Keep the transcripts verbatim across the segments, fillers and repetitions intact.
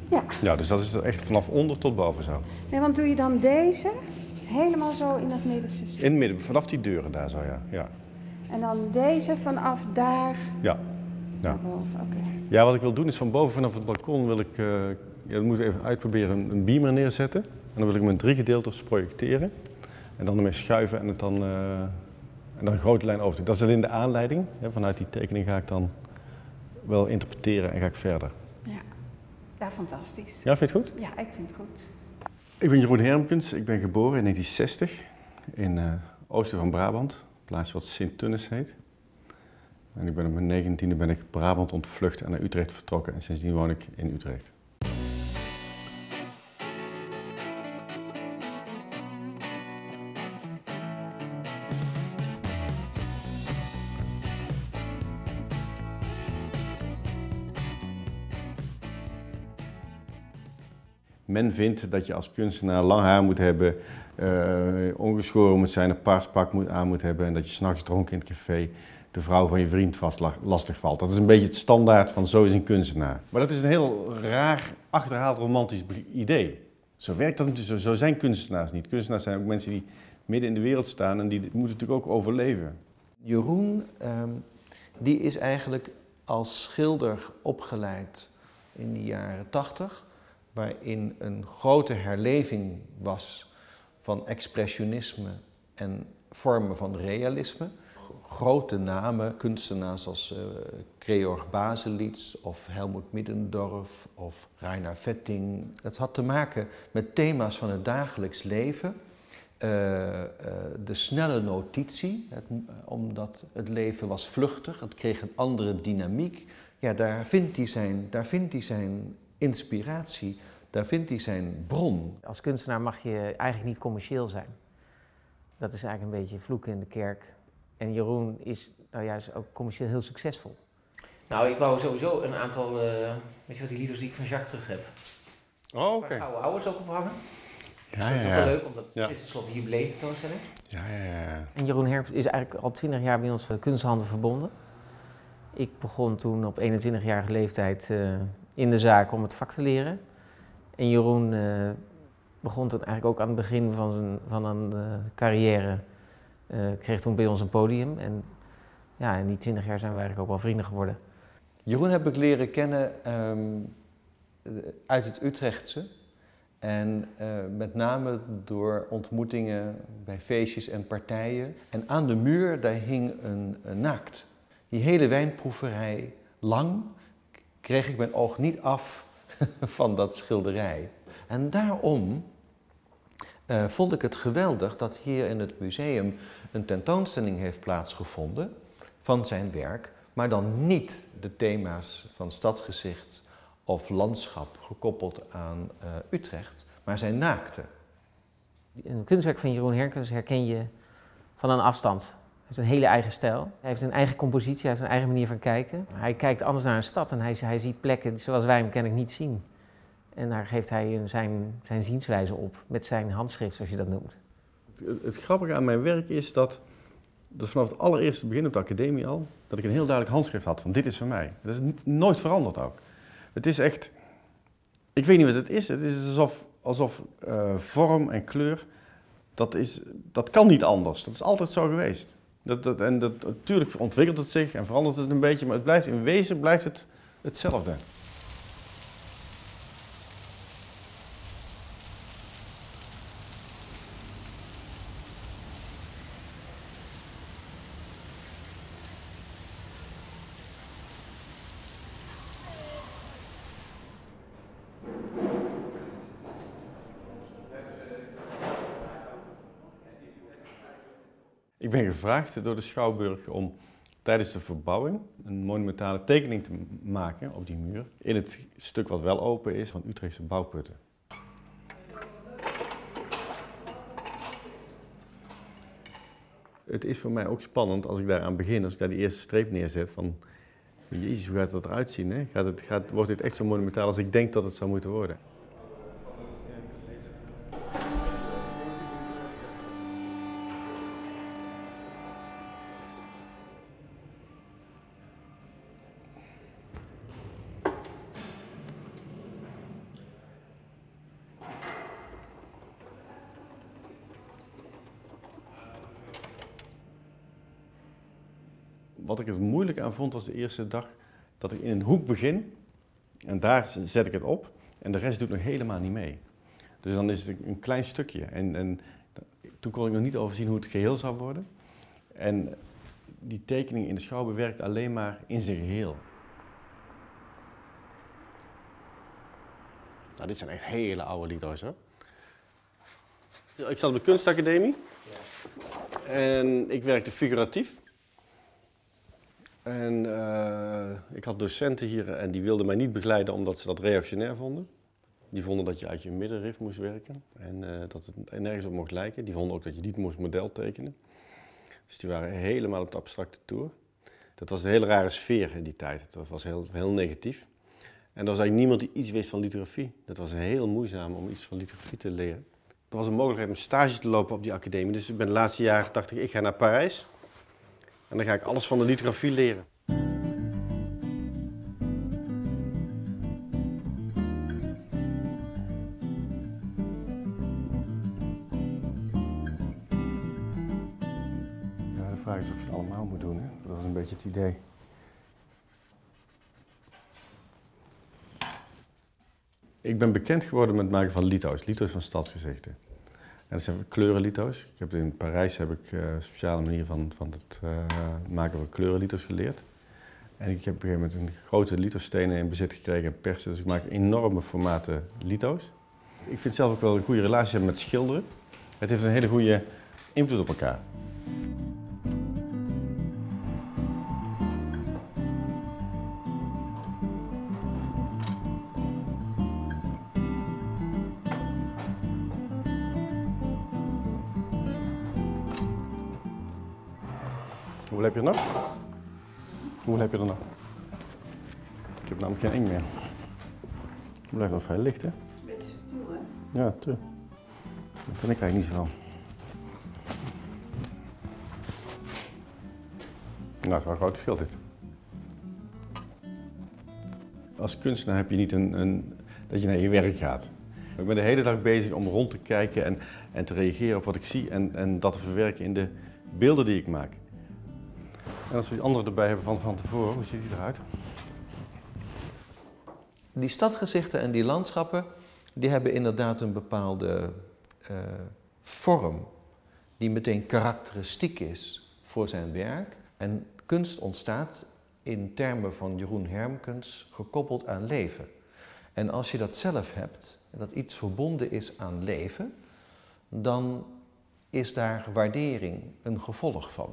Ja. Ja, dus dat is echt vanaf onder tot boven zo. Nee, want doe je dan deze helemaal zo in dat middenste stuk? In het midden, vanaf die deuren daar zo, ja. Ja, En dan deze vanaf daar ja. naar Ja. boven, oké. Ja, wat ik wil doen is van boven vanaf het balkon wil ik, uh, ja, dat moeten we even uitproberen, een, een beamer neerzetten. En dan wil ik hem in drie gedeeltes projecteren. En dan ermee schuiven en het dan, uh, en dan een grote lijn over. Dat is alleen de aanleiding. Ja, vanuit die tekening ga ik dan wel interpreteren en ga ik verder. Ja, ja, fantastisch. Ja, vind je het goed? Ja, ik vind het goed. Ik ben Jeroen Hermkens, ik ben geboren in negentien zestig in uh, oosten van Brabant, een plaatsje wat Sint-Tunis heet. En ik ben op mijn negentiende ben ik Brabant ontvlucht en naar Utrecht vertrokken en sindsdien woon ik in Utrecht. Men vindt dat je als kunstenaar lang haar moet hebben, uh, ongeschoren moet zijn, een paars pak moet, aan moet hebben en dat je 's nachts dronken in het café de vrouw van je vriend vast lastig valt. Dat is een beetje het standaard van zo is een kunstenaar. Maar dat is een heel raar, achterhaald romantisch idee. Zo werkt dat natuurlijk, zo zijn kunstenaars niet. Kunstenaars zijn ook mensen die midden in de wereld staan en die moeten natuurlijk ook overleven. Jeroen, um, die is eigenlijk als schilder opgeleid in de jaren tachtig. Waarin een grote herleving was van expressionisme en vormen van realisme. Grote namen, kunstenaars als uh, Georg Baselitz of Helmut Middendorf of Rainer Vetting. Het had te maken met thema's van het dagelijks leven. Uh, uh, de snelle notitie, het, omdat het leven was vluchtig, het kreeg een andere dynamiek. Ja, daar vindt hij zijn, daar vindt hij zijn inspiratie, daar vindt hij zijn bron. Als kunstenaar mag je eigenlijk niet commercieel zijn. Dat is eigenlijk een beetje vloeken in de kerk. En Jeroen is nou juist ook commercieel heel succesvol. Nou, ik wou sowieso een aantal, uh, weet je wat, die lieders die ik van Jacques terug heb. Oh, oké. Okay. Gouden ouders ook ophangen. Ja, dat is ja, ook ja. wel leuk, omdat ja. het is tenslotte een jubileumtentoonstelling. Ja, ja, ja. En Jeroen Hermkens is eigenlijk al twintig jaar bij ons kunsthanden verbonden. Ik begon toen op eenentwintigjarige leeftijd uh, in de zaak om het vak te leren. En Jeroen uh, begon toen eigenlijk ook aan het begin van zijn van een uh, carrière. Uh, kreeg toen bij ons een podium. En ja, in die twintig jaar zijn we eigenlijk ook wel vrienden geworden. Jeroen heb ik leren kennen um, uit het Utrechtse. En uh, met name door ontmoetingen bij feestjes en partijen. En aan de muur, daar hing een, een naakt. Die hele wijnproeverij lang kreeg ik mijn oog niet af van dat schilderij. En daarom uh, vond ik het geweldig dat hier in het museum een tentoonstelling heeft plaatsgevonden van zijn werk, maar dan niet de thema's van stadsgezicht of landschap gekoppeld aan uh, Utrecht, maar zijn naakte. Een kunstwerk van Jeroen Hermkens herken je van een afstand. Hij heeft een hele eigen stijl. Hij heeft een eigen compositie, hij heeft een eigen manier van kijken. Hij kijkt anders naar een stad en hij, hij ziet plekken zoals wij hem kennelijk niet zien. En daar geeft hij zijn, zijn zienswijze op, met zijn handschrift, zoals je dat noemt. Het, het grappige aan mijn werk is dat, dat vanaf het allereerste begin op de academie al, dat ik een heel duidelijk handschrift had van dit is van mij. Dat is nooit veranderd ook. Het is echt, ik weet niet wat het is, het is alsof, alsof uh, vorm en kleur, dat, is, dat kan niet anders. Dat is altijd zo geweest. Dat, dat, en dat, natuurlijk ontwikkelt het zich en verandert het een beetje, maar het blijft, in wezen blijft het hetzelfde. Ik ben gevraagd door de Schouwburg om tijdens de verbouwing een monumentale tekening te maken op die muur. In het stuk wat wel open is van Utrechtse bouwputten. Het is voor mij ook spannend als ik daaraan begin, als ik daar die eerste streep neerzet van jezus, hoe gaat het eruit zien? Hè? Gaat het, gaat, wordt dit echt zo monumentaal als ik denk dat het zou moeten worden? wat ik er moeilijk aan vond was de eerste dag dat ik in een hoek begin en daar zet ik het op en de rest doet nog helemaal niet mee. Dus dan is het een klein stukje en, en toen kon ik nog niet overzien hoe het geheel zou worden. En die tekening in de schouw bewerkt alleen maar in zijn geheel. Nou, dit zijn echt hele oude lito's, hè? Ik zat op de kunstacademie en ik werkte figuratief. En uh, ik had docenten hier en die wilden mij niet begeleiden omdat ze dat reactionair vonden. Die vonden dat je uit je middenrif moest werken en uh, dat het nergens op mocht lijken. Die vonden ook dat je niet moest model tekenen. Dus die waren helemaal op de abstracte tour. Dat was een hele rare sfeer in die tijd. Dat was heel, heel negatief. En er was eigenlijk niemand die iets wist van lithografie. Dat was heel moeizaam om iets van lithografie te leren. Er was een mogelijkheid om stage te lopen op die academie. Dus ik ben de laatste jaren dacht ik, ik ga naar Parijs. En dan ga ik alles van de lithografie leren. Ja, de vraag is of je het allemaal moet doen, hè? Dat was een beetje het idee. Ik ben bekend geworden met het maken van lito's, lito's van stadsgezichten. En dat zijn kleurenlito's. Ik heb in Parijs heb ik uh, een speciale manier van, van het uh, maken van kleurenlito's geleerd. En ik heb op een gegeven moment een grote lithostenen in bezit gekregen en persen. Dus ik maak enorme formaten lito's. Ik vind zelf ook wel een goede relatie hebben met schilderen. Het heeft een hele goede invloed op elkaar. Hoeveel heb je er nog? Hoeveel heb je er nog? Ik heb namelijk geen inkt meer. Het blijft nog vrij licht, hè? Een beetje subtiel, hè? Ja, terug. Dat vind ik eigenlijk niet zo van. Nou, het is wel een groot verschil dit. Als kunstenaar heb je niet een, een, dat je naar je werk gaat. Ik ben de hele dag bezig om rond te kijken en, en te reageren op wat ik zie en, en dat te verwerken in de beelden die ik maak. En als we die andere erbij hebben van van tevoren, hoe ziet die eruit? Die stadgezichten en die landschappen, die hebben inderdaad een bepaalde uh, vorm die meteen karakteristiek is voor zijn werk. En kunst ontstaat in termen van Jeroen Hermkens gekoppeld aan leven. En als je dat zelf hebt, dat iets verbonden is aan leven, dan is daar waardering een gevolg van.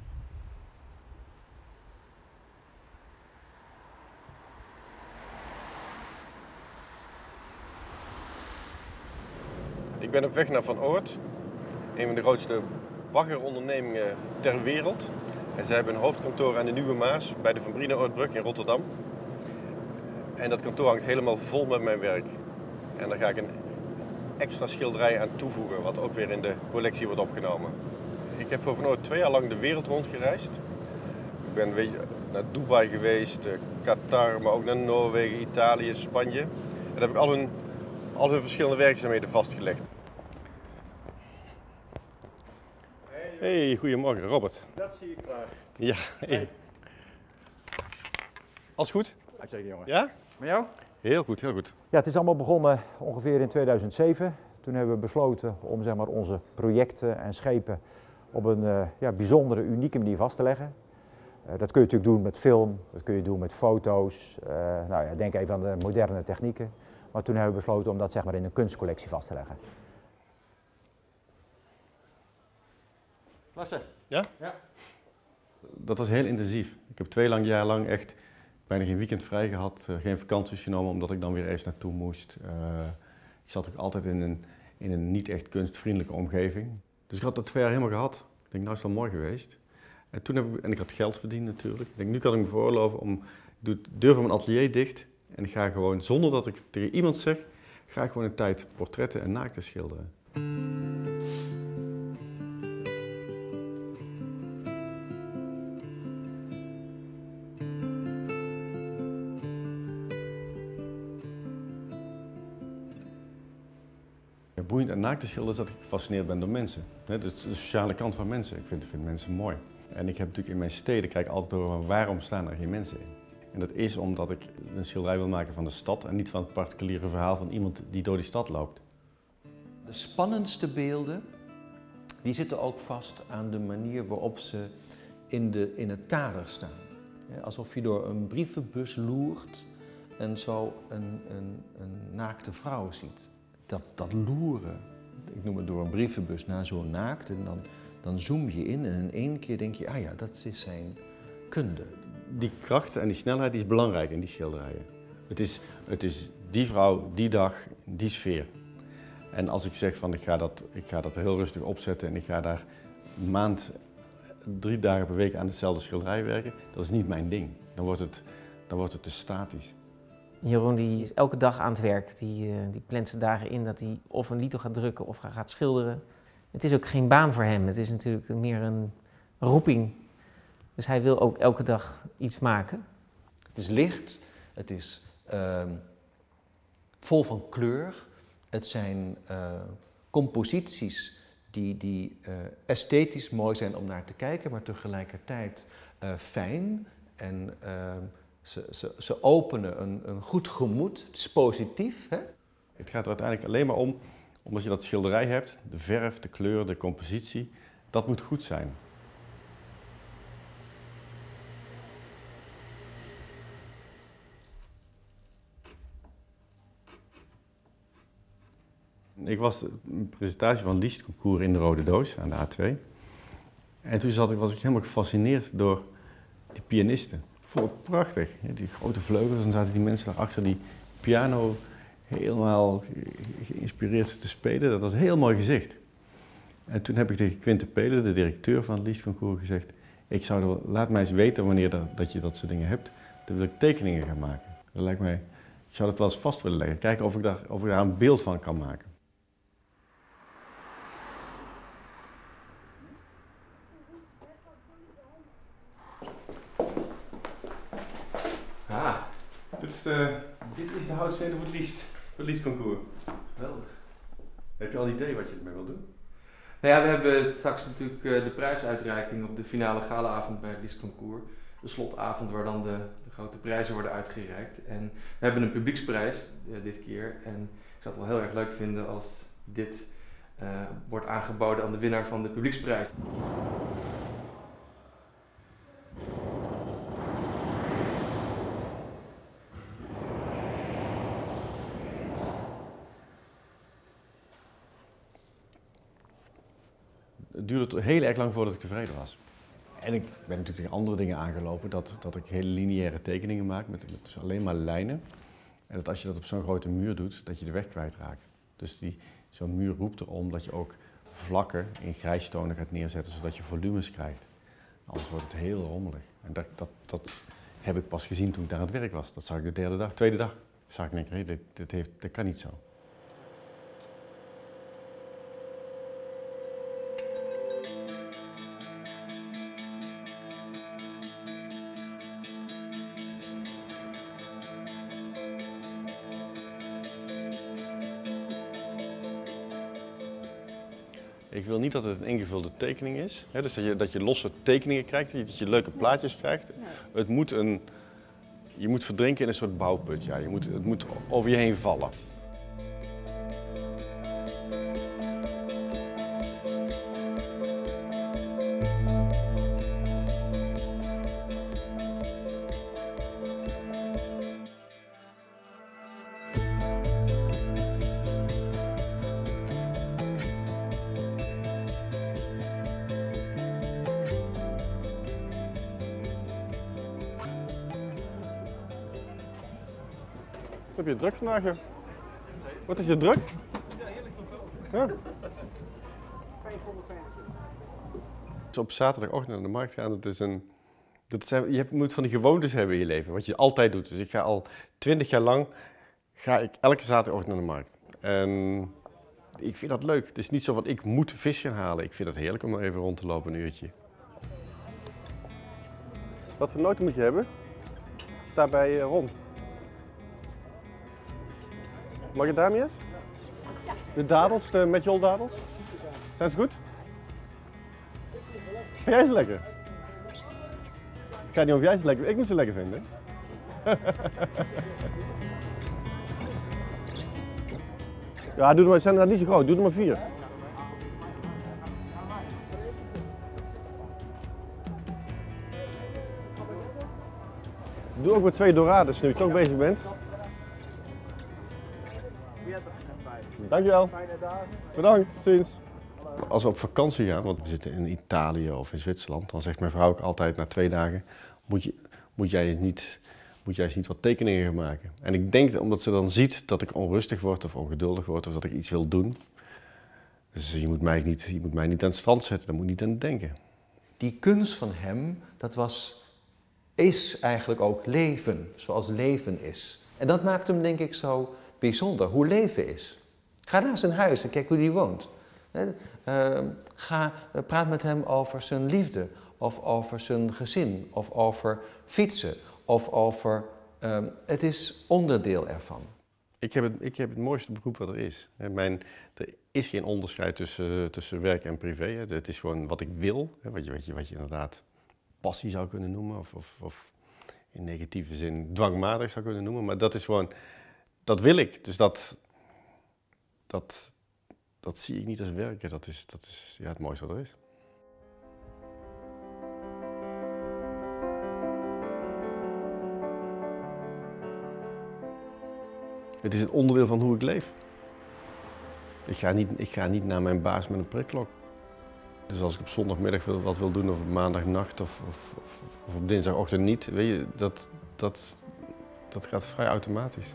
Ik ben op weg naar Van Oort, een van de grootste baggerondernemingen ter wereld. En zij hebben een hoofdkantoor aan de Nieuwe Maas bij de Van Brienenoordbrug in Rotterdam. En dat kantoor hangt helemaal vol met mijn werk. En daar ga ik een extra schilderij aan toevoegen, wat ook weer in de collectie wordt opgenomen. Ik heb voor Van Oort twee jaar lang de wereld rondgereisd. Ik ben weet je, naar Dubai geweest, Qatar, maar ook naar Noorwegen, Italië, Spanje. En daar heb ik al hun, al hun verschillende werkzaamheden vastgelegd. Hey, goedemorgen, Robert. Dat zie ik graag. Ja, hey. Alles goed? Uitstekend, jongen. Ja? Met jou? Heel goed, heel goed. Ja, het is allemaal begonnen ongeveer in tweeduizend zeven. Toen hebben we besloten om zeg maar, onze projecten en schepen op een uh, ja, bijzondere, unieke manier vast te leggen. Uh, dat kun je natuurlijk doen met film, dat kun je doen met foto's. Uh, nou ja, denk even aan de moderne technieken. Maar toen hebben we besloten om dat zeg maar, in een kunstcollectie vast te leggen. Lasse. Ja? Ja. Dat was heel intensief. Ik heb twee lang jaar lang echt bijna geen weekend vrij gehad, uh, geen vakanties genomen, omdat ik dan weer eens naartoe moest. Uh, ik zat ook altijd in een, in een niet echt kunstvriendelijke omgeving. Dus ik had dat twee jaar helemaal gehad. Ik denk, nou is het wel mooi geweest. En, toen heb ik, en ik had geld verdiend natuurlijk. Ik denk, nu kan ik me veroorloven om, ik doe de deur van mijn atelier dicht en ik ga gewoon, zonder dat ik tegen iemand zeg, ga ik gewoon een tijd portretten en naakten schilderen. Boeiend en naakt te schilderen is dat ik gefascineerd ben door mensen. De sociale kant van mensen. Ik vind, vind mensen mooi. En ik heb natuurlijk in mijn steden, kijk altijd over waarom staan er geen mensen in. En dat is omdat ik een schilderij wil maken van de stad en niet van het particuliere verhaal van iemand die door die stad loopt. De spannendste beelden, die zitten ook vast aan de manier waarop ze in, de, in het kader staan. Alsof je door een brievenbus loert en zo een, een, een naakte vrouw ziet. Dat, dat loeren, ik noem het door een brievenbus naar zo'n naakt en dan, dan zoom je in en in één keer denk je, ah ja, dat is zijn kunde. Die kracht en die snelheid die is belangrijk in die schilderijen. Het is, het is die vrouw, die dag, die sfeer. En als ik zeg van ik ga dat, ik ga dat heel rustig opzetten en ik ga daar een maand, drie dagen per week aan hetzelfde schilderij werken, dat is niet mijn ding. Dan wordt het, dan wordt het te statisch. Jeroen die is elke dag aan het werk. Die, uh, die plant zijn dagen in dat hij of een litho gaat drukken of gaat schilderen. Het is ook geen baan voor hem. Het is natuurlijk meer een roeping. Dus hij wil ook elke dag iets maken. Het is licht, het is uh, vol van kleur. Het zijn uh, composities die, die uh, esthetisch mooi zijn om naar te kijken, maar tegelijkertijd uh, fijn. En uh, ze, ze, ze openen een, een goed gemoed. Het is positief. Hè? Het gaat er uiteindelijk alleen maar om, omdat je dat schilderij hebt, de verf, de kleur, de compositie, dat moet goed zijn. Ik was een presentatie van Liestconcours in de Rode Doos aan de A twee. En toen zat ik, was ik helemaal gefascineerd door die pianisten. Ik vond het prachtig, die grote vleugels. En dan zaten die mensen daarachter die piano helemaal geïnspireerd te spelen. Dat was een heel mooi gezicht. En toen heb ik tegen Quinte Pelen, de directeur van het Liestconcours, gezegd: ik zou er, laat mij eens weten wanneer dat, dat je dat soort dingen hebt. Dan wil ik tekeningen gaan maken. Dat lijkt mij, ik zou dat wel eens vast willen leggen. Kijken of ik daar, of ik daar een beeld van kan maken. Ah, dit is de, dit is de houtstenen voor het Liest, voor het Liestconcours. Geweldig. Heb je al een idee wat je ermee wil doen? Nou ja, we hebben straks natuurlijk de prijsuitreiking op de finale galaavond bij het Liestconcours. De slotavond waar dan de, de grote prijzen worden uitgereikt. En we hebben een publieksprijs uh, dit keer. En ik zou het wel heel erg leuk vinden als dit uh, wordt aangeboden aan de winnaar van de publieksprijs. Het duurde heel erg lang voordat ik tevreden was. En ik ben natuurlijk tegen andere dingen aangelopen, dat, dat ik hele lineaire tekeningen maak met, met dus alleen maar lijnen. En dat als je dat op zo'n grote muur doet, dat je de weg kwijtraakt. Dus die, zo'n muur roept erom dat je ook vlakken in grijstonen gaat neerzetten, zodat je volumes krijgt. Anders wordt het heel rommelig. En dat, dat, dat heb ik pas gezien toen ik daar aan het werk was. Dat zag ik de derde dag, tweede dag. Zag ik denk, hey, dit, dit, heeft, dit kan niet zo. Ik wil niet dat het een ingevulde tekening is, hè, dus dat je, dat je losse tekeningen krijgt, dat je leuke plaatjes krijgt. Het moet een, je moet verdrinken in een soort bouwput, ja. Je moet, het moet over je heen vallen. Wat heb je druk vandaag, joh? Wat is je druk? Ja, heerlijk. Ja. Dus op zaterdagochtend naar de markt gaan, dat is een... Dat zijn, je hebt, moet van die gewoontes hebben in je leven, wat je altijd doet. Dus ik ga al twintig jaar lang, ga ik elke zaterdagochtend naar de markt. En ik vind dat leuk. Het is niet zo van, ik moet vis gaan halen. Ik vind het heerlijk om er even rond te lopen, een uurtje. Wat voor noten moet je hebben? Staat bij uh, Ron. Macadamia's? Ja. De dadels, de metjoldadels? Zijn ze goed? Vind jij ze lekker? gaat niet of jij ze lekker ik moet ze lekker vinden. Ja, doe er maar, zijn er niet zo groot, doe er maar vier. Doe ook maar twee dorades nu je toch bezig bent. Dankjewel. Bedankt, tot ziens. Als we op vakantie gaan, want we zitten in Italië of in Zwitserland, dan zegt mijn vrouw ook altijd na twee dagen, moet, je, moet, jij eens niet, moet jij eens niet wat tekeningen gaan maken. En ik denk omdat ze dan ziet dat ik onrustig word of ongeduldig word of dat ik iets wil doen. Dus je moet mij niet, je moet mij niet aan het strand zetten, daar moet niet aan denken. Die kunst van hem, dat was, is eigenlijk ook leven, zoals leven is. En dat maakt hem denk ik zo bijzonder, hoe leven is. Ga naar zijn huis en kijk hoe hij woont. Uh, ga, uh, praat met hem over zijn liefde, of over zijn gezin, of over fietsen, of over... Uh, het is onderdeel ervan. Ik heb het, ik heb het mooiste beroep wat er is. Mijn, er is geen onderscheid tussen, tussen werk en privé. Het is gewoon wat ik wil, wat je, wat je, wat je inderdaad passie zou kunnen noemen, of, of, of in negatieve zin dwangmatig zou kunnen noemen. Maar dat is gewoon, dat wil ik. Dus dat, dat, dat zie ik niet als werken. Dat is, dat is ja, het mooiste wat er is. Het is het onderdeel van hoe ik leef. Ik ga niet, ik ga niet naar mijn baas met een prikklok. Dus als ik op zondagmiddag wat wil doen, of op maandagnacht, of, of, of, of op dinsdagochtend niet, weet je, dat, dat, dat gaat vrij automatisch.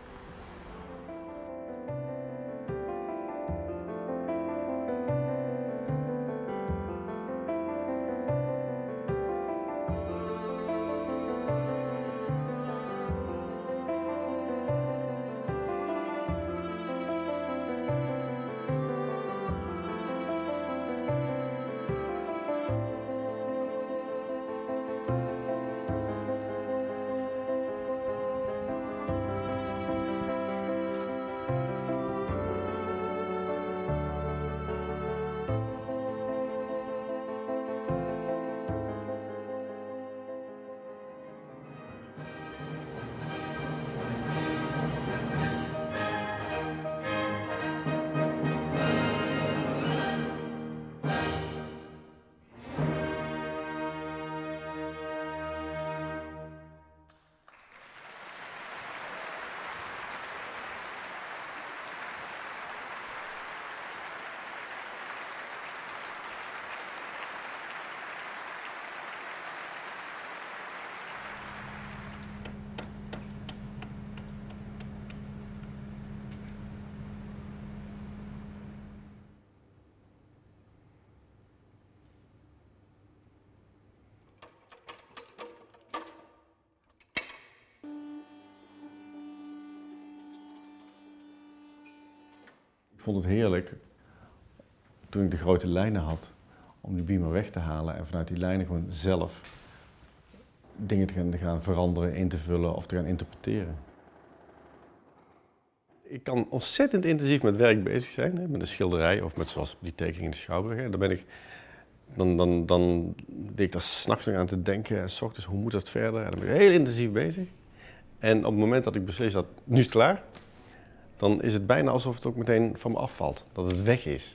Ik vond het heerlijk, toen ik de grote lijnen had, om die beamer weg te halen en vanuit die lijnen gewoon zelf dingen te gaan, te gaan veranderen, in te vullen of te gaan interpreteren. Ik kan ontzettend intensief met werk bezig zijn, hè, met een schilderij of met zoals die tekening in de Schouwburg. Hè. Dan, ben ik, dan, dan, dan deed ik daar 's nachts nog aan te denken en 's ochtends, hoe moet dat verder? En dan ben ik heel intensief bezig. En op het moment dat ik beslis dat nu is het klaar, dan is het bijna alsof het ook meteen van me afvalt, dat het weg is.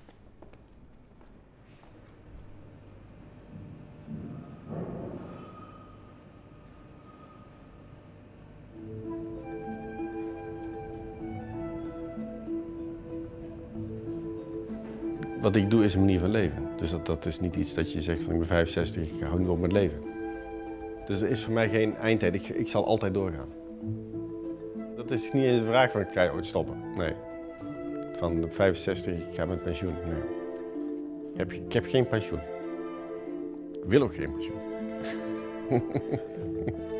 Wat ik doe is een manier van leven. Dus dat, dat is niet iets dat je zegt van ik ben vijfenzestig, ik hou nu op met leven. Dus er is voor mij geen eindtijd, ik, ik zal altijd doorgaan. Dat is niet eens een vraag van, ga je ooit stoppen? Nee. Van vijfenzestig, ik ga met pensioen. Nee. Ik heb, ik heb geen pensioen. Ik wil ook geen pensioen.